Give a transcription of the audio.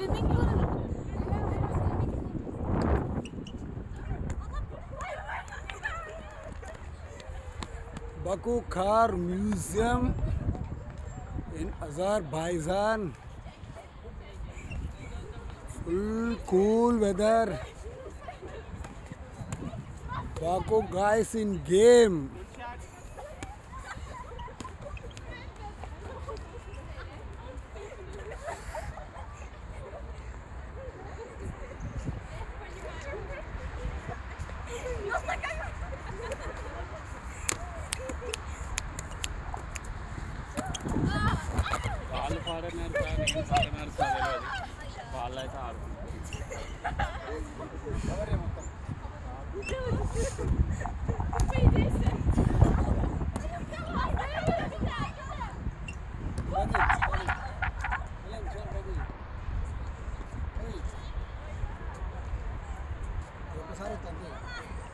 Baku Khar Museum in Azerbaijan. Full cool weather. Baku guys in game. వాళ్ళు పాడన్నారు కానీ నేను పాడన్నారు చదవలేదు వాళ్ళైతే ఆడుకున్నారు ఒకసారి